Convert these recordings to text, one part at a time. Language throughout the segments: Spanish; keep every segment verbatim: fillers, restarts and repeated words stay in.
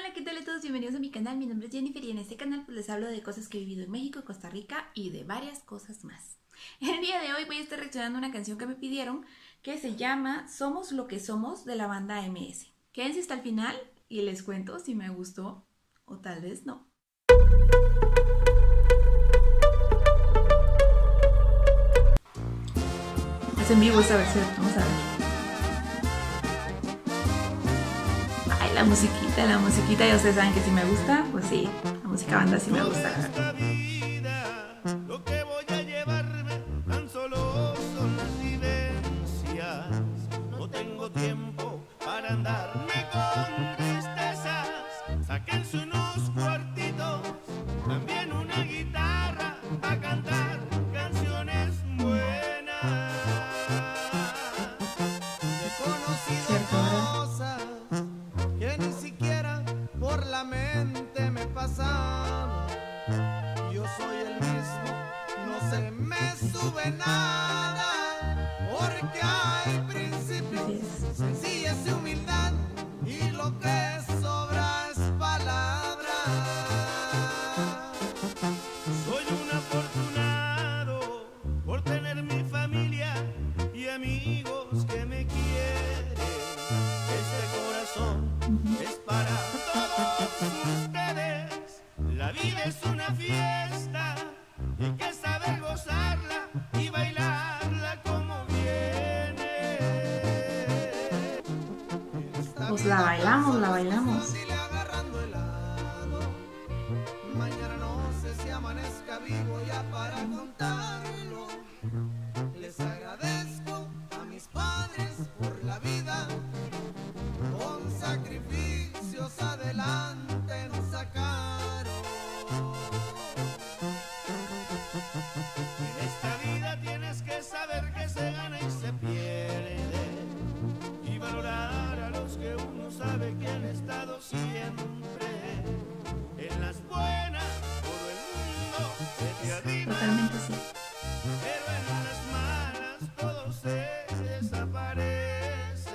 Hola, ¿qué tal a todos? Bienvenidos a mi canal, mi nombre es Jennifer y en este canal pues les hablo de cosas que he vivido en México, Costa Rica y de varias cosas más. El día de hoy voy a estar reaccionando a una canción que me pidieron que se llama Somos lo que somos de la banda M S. Quédense hasta el final y les cuento si me gustó o tal vez no. Es en vivo esta versión, vamos a ver. Ay, la musiquita, la musiquita, ya ustedes saben que si me gusta, pues sí, la música banda sí me gusta, la verdad. Lo que voy a llevarme tan solo son las vivencias. No tengo tiempo para andarme con tristezas. Sáquense unos cuartitos, también una guitarra para cantar canciones buenas. He conocido cosas que ni siquiera por la mente me pasaban. Yo soy el mismo, no se me sube nada, porque hay principios, sencillez y humildad, y lo que sobra es palabra. Soy un afortunado por tener mi familia y amigos que me quieren. Este corazón es para todos ustedes. La vida es una fiesta y hay que saber gozarla y bailarla como viene. Pues la bailamos, la bailamos. Agarrando helado. Mañana no sé si amanezca vivo ya para contarlo. Les agradezco a mis padres por la vida, con sacrificios adelante nos sacaron. En esta vida tienes que saber que se gana y se pierde, y valorar a los que uno sabe que han estado siempre. En las buenas todo el mundo se te arrima, Totalmente sí. pero en las malas todo se desaparece.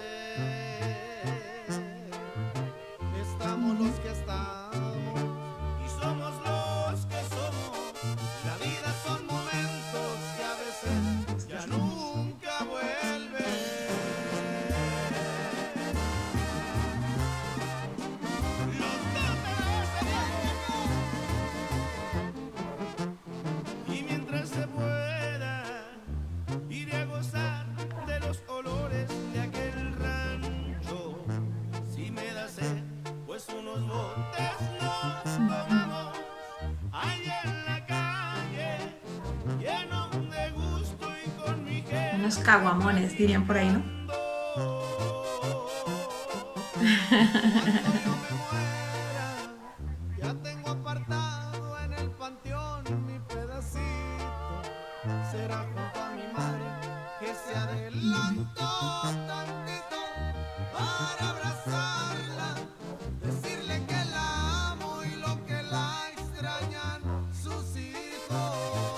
Estamos los que estamos y somos los que somos. La vida son momentos que a veces ya nunca vuelven. Los dos se y mientras se pueda, iré a gozar de los olores de aquel rancho. Si me da sed, pues unos botes nos tomamos ahí en la calle, lleno de gusto y con mi gente. Unos caguamones, dirían por ahí, ¿no? Cuando yo me muera, ya tengo apartado en el panteón mi pedacito. Será junto a mi madre que se adelantó tantito para abrazarla, decirle que la amo y lo que la extrañan sus hijos.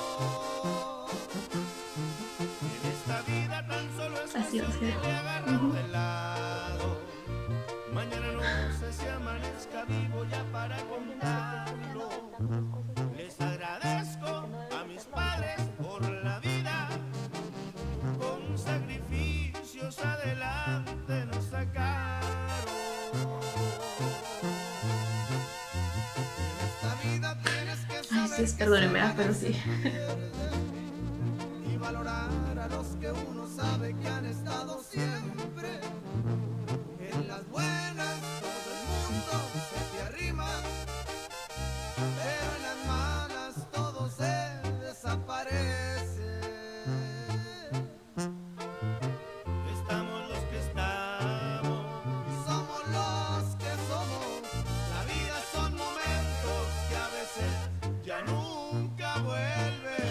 En esta vida tan solo es Así va a cuestión ser. de agarrar de lado. Mañana no sé si amanezca vivo ya para contarlo. Les agradezco a mis padres por la vida, con sacrificios adelante nos sacaron. En esta vida tienes que Ay, saber ustedes que perdónenme, se ¿verdad? Pero gana y sí. se pierde, y valorar a los que uno sabe que han estado siempre. En las buenas todo el mundo se te arrima, pero en las malas todo se desaparece. Estamos los que estamos y somos los que somos. La vida son momentos que a veces ya nunca vuelven.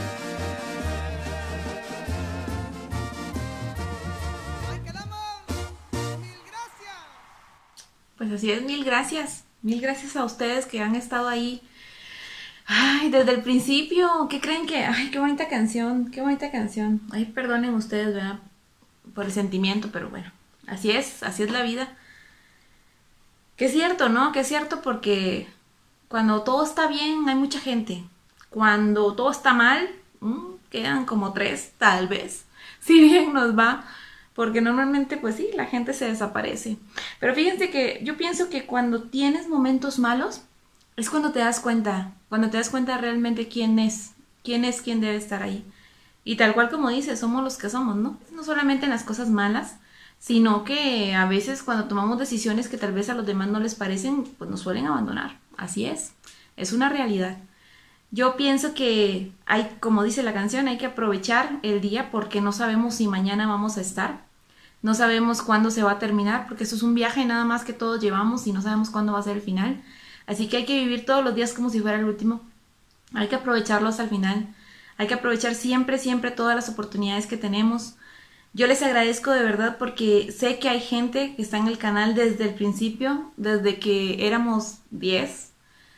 ¡Ay, que el amor! ¡Mil gracias! Pues así es, mil gracias. Mil gracias a ustedes que han estado ahí. Ay, desde el principio. ¿Qué creen que? Ay, qué bonita canción. Qué bonita canción. Ay, perdonen ustedes, ¿verdad? Por el sentimiento, pero bueno. Así es, así es la vida. Que es cierto, ¿no? Que es cierto porque cuando todo está bien hay mucha gente. Cuando todo está mal, mmm, quedan como tres, tal vez. Si bien nos va, porque normalmente pues sí, la gente se desaparece. Pero fíjense que yo pienso que cuando tienes momentos malos es cuando te das cuenta, cuando te das cuenta realmente quién es, quién es quien debe estar ahí. Y tal cual como dice, somos los que somos, ¿no? No solamente en las cosas malas, sino que a veces cuando tomamos decisiones que tal vez a los demás no les parecen, pues nos suelen abandonar. Así es, es una realidad. Yo pienso que hay, como dice la canción, hay que aprovechar el día porque no sabemos si mañana vamos a estar. No sabemos cuándo se va a terminar, porque esto es un viaje nada más que todos llevamos y no sabemos cuándo va a ser el final. Así que hay que vivir todos los días como si fuera el último. Hay que aprovecharlos al final. Hay que aprovechar siempre, siempre todas las oportunidades que tenemos. Yo les agradezco de verdad porque sé que hay gente que está en el canal desde el principio, desde que éramos diez.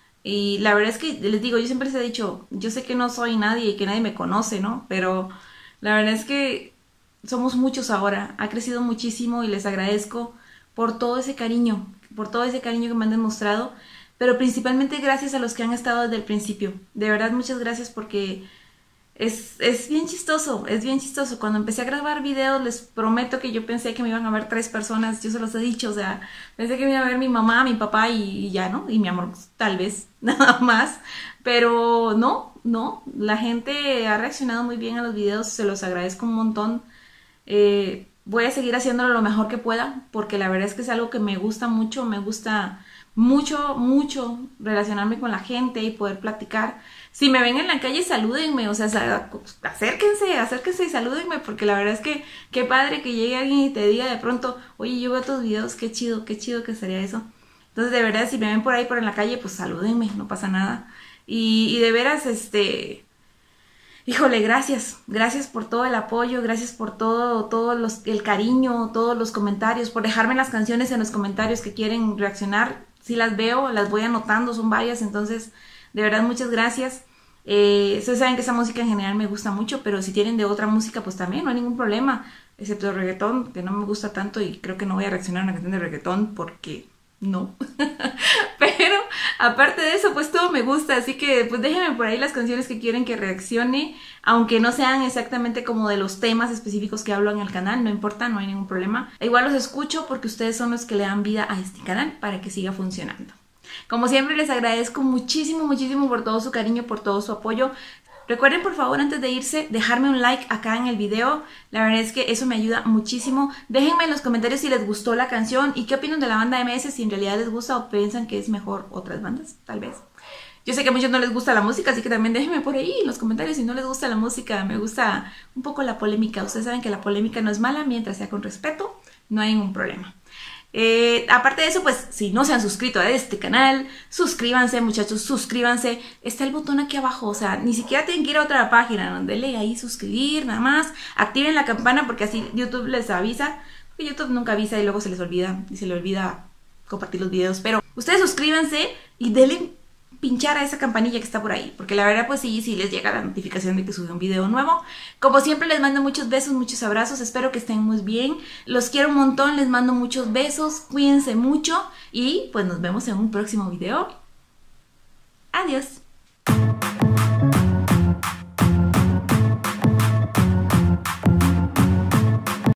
Y la verdad es que les digo, yo siempre les he dicho, yo sé que no soy nadie y que nadie me conoce, ¿no? Pero la verdad es que somos muchos ahora. Ha crecido muchísimo y les agradezco por todo ese cariño, por todo ese cariño que me han demostrado. Pero principalmente gracias a los que han estado desde el principio. De verdad, muchas gracias porque es, es bien chistoso, es bien chistoso. Cuando empecé a grabar videos, les prometo que yo pensé que me iban a ver tres personas, yo se los he dicho, o sea, pensé que me iba a ver mi mamá, mi papá y, y ya, ¿no? Y mi amor, pues, tal vez, nada más. Pero no, no, la gente ha reaccionado muy bien a los videos, se los agradezco un montón. Eh, voy a seguir haciéndolo lo mejor que pueda, porque la verdad es que es algo que me gusta mucho, me gusta mucho, mucho relacionarme con la gente y poder platicar. Si me ven en la calle, salúdenme, o sea, acérquense, acérquense y salúdenme, porque la verdad es que qué padre que llegue alguien y te diga de pronto, oye, yo veo tus videos, qué chido, qué chido que sería eso. Entonces, de verdad, si me ven por ahí, por en la calle, pues salúdenme, no pasa nada. Y, y de veras, este... Híjole, gracias, gracias por todo el apoyo, gracias por todo, todo los, el cariño, todos los comentarios, por dejarme las canciones en los comentarios que quieren reaccionar. Si las veo, las voy anotando, son varias, entonces de verdad muchas gracias. Eh, ustedes saben que esa música en general me gusta mucho, pero si tienen de otra música, pues también no hay ningún problema, excepto el reggaetón, que no me gusta tanto y creo que no voy a reaccionar a una canción de reggaetón porque no. Pero aparte de eso, pues todo me gusta, así que pues déjenme por ahí las canciones que quieren que reaccione, aunque no sean exactamente como de los temas específicos que hablo en el canal, no importa, no hay ningún problema. Igual los escucho porque ustedes son los que le dan vida a este canal para que siga funcionando. Como siempre les agradezco muchísimo, muchísimo por todo su cariño, por todo su apoyo. Recuerden por favor antes de irse dejarme un like acá en el video, la verdad es que eso me ayuda muchísimo. Déjenme en los comentarios si les gustó la canción y qué opinan de la banda M S, si en realidad les gusta o piensan que es mejor otras bandas, tal vez. Yo sé que a muchos no les gusta la música, así que también déjenme por ahí en los comentarios si no les gusta la música. Me gusta un poco la polémica, ustedes saben que la polémica no es mala mientras sea con respeto, no hay ningún problema. Eh, aparte de eso, pues si no se han suscrito a este canal, suscríbanse muchachos, suscríbanse, está el botón aquí abajo, o sea, ni siquiera tienen que ir a otra página, ¿no? Denle ahí suscribir, nada más, activen la campana porque así YouTube les avisa, porque YouTube nunca avisa y luego se les olvida, y se les olvida compartir los videos, pero ustedes suscríbanse y denle pinchar a esa campanilla que está por ahí, porque la verdad pues sí, sí les llega la notificación de que sube un video nuevo. Como siempre les mando muchos besos, muchos abrazos, espero que estén muy bien, los quiero un montón, les mando muchos besos, cuídense mucho y pues nos vemos en un próximo video. Adiós.